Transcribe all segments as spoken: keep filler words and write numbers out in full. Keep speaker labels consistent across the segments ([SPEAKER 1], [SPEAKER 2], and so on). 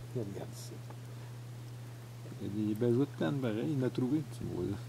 [SPEAKER 1] Et regarde ça. Il y a des besoins de plantes pareil. Il m'a trouvé, tu vois là.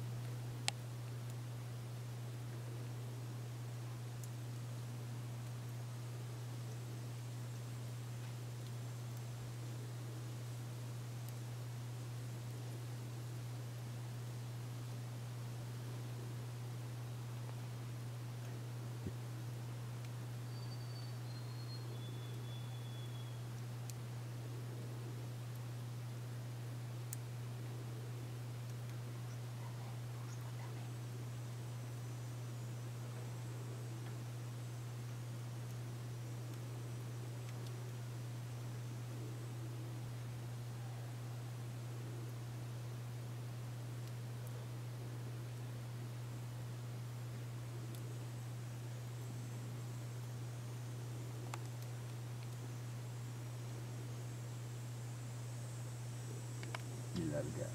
[SPEAKER 1] Il la regarde.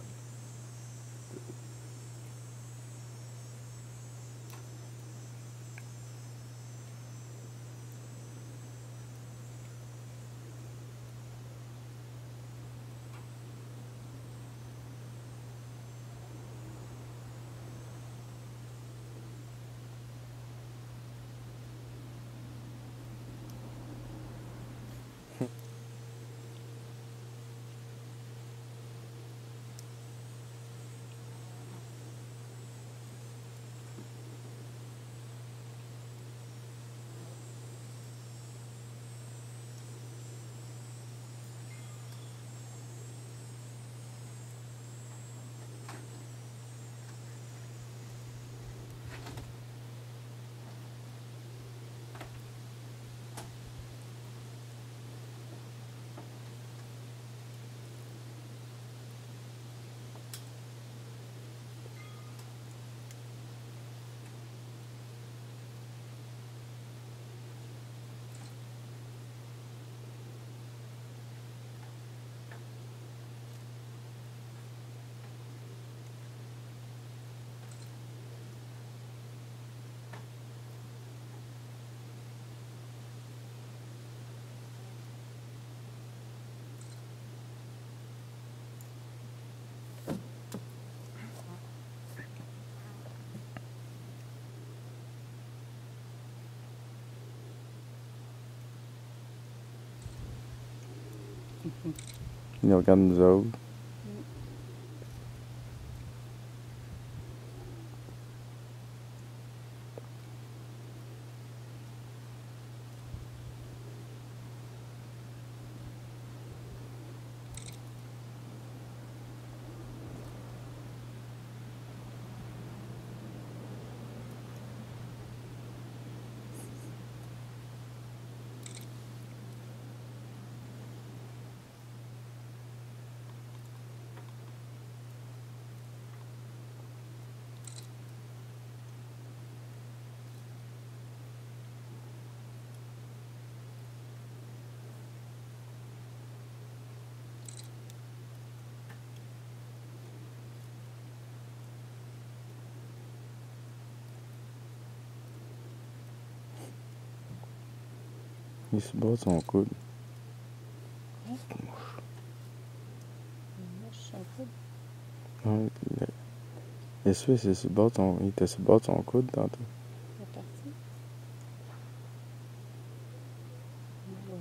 [SPEAKER 1] Il nous regarde nous autres. Il se bat son coude.
[SPEAKER 2] Hein? Une mouche. Une mouche, son coude?
[SPEAKER 1] Ouais, le Suisse, il se bat son, il était sur le bas de son coude tantôt.
[SPEAKER 2] Il est parti? Oui.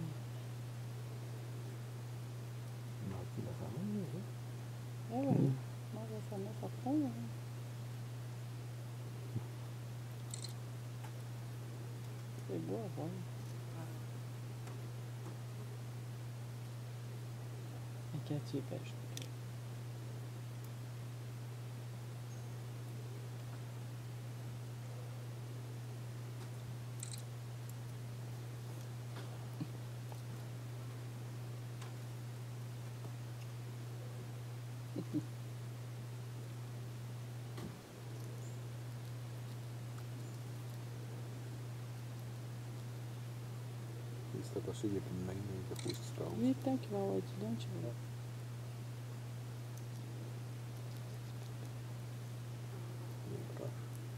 [SPEAKER 1] Non, il a fermé, oui.
[SPEAKER 2] Ah oui, moi je fermais certain. Hein. C'est beau à voir. Mais quand tu es pêche,
[SPEAKER 1] Il s'est attaché avec une main, il a posé sur la
[SPEAKER 2] lui, tant qu'il va avoir du lunch, il va.
[SPEAKER 1] Il est proche.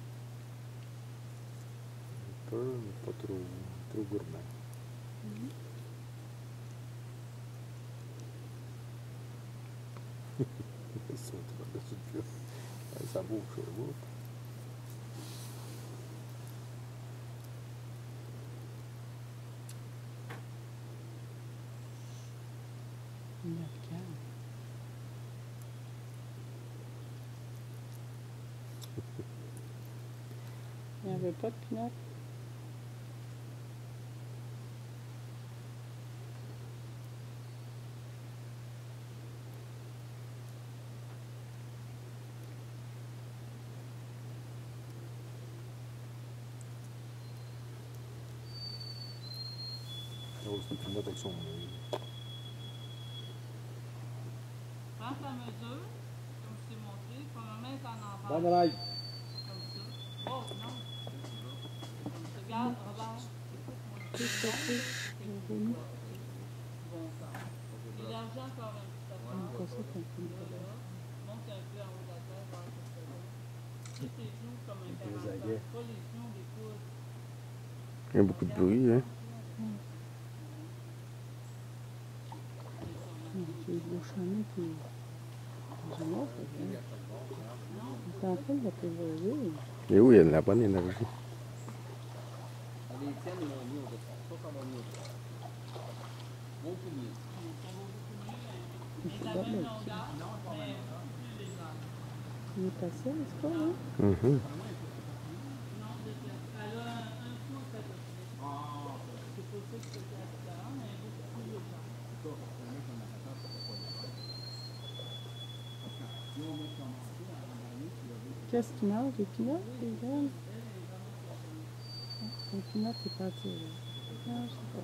[SPEAKER 1] Un peu, mais pas trop, trop gourmand.
[SPEAKER 2] Mm -hmm.
[SPEAKER 3] Sauter par-dessus le fil. Ouais, ça bouge, ça bouge.
[SPEAKER 2] Il y a le calme. Il n'y avait pas de pinot.
[SPEAKER 3] Oh, c'est une pinotte avec son œil.
[SPEAKER 2] Prends ta mesure, comme je t'ai montré, premièrement, est en envers.
[SPEAKER 3] Bye bye.
[SPEAKER 2] Comme ça. Oh, non. Comme ça. Regarde, Robert. Écoute-moi. Bon sens. Élargis encore un petit peu. Pas ça qu'on peut. Monte un peu en haut de la tête, voir ce que ça donne. Mets tes genoux comme un quarante ans. Pas les genoux des coudes.
[SPEAKER 1] Il y a beaucoup de bruit, hein.
[SPEAKER 2] J'ai bouchonné puis j'ai un autre. C'est en train de te lever.
[SPEAKER 1] Et oui, il y a de la bonne énergie.
[SPEAKER 4] Les tiennes, ils l'ont mis au départ. Ça, ça va mieux. Beaucoup mieux.
[SPEAKER 2] Je suis pas belle. Il est passé, n'est-ce pas, hein?
[SPEAKER 1] Mhm.
[SPEAKER 2] Qu'est-ce que tu manges? Des pinottes, des graines? Les pinottes, c'est pas attiré. Non, je sais pas.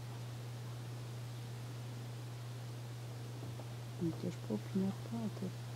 [SPEAKER 2] Il ne touche pas aux pinottes, pas en tout.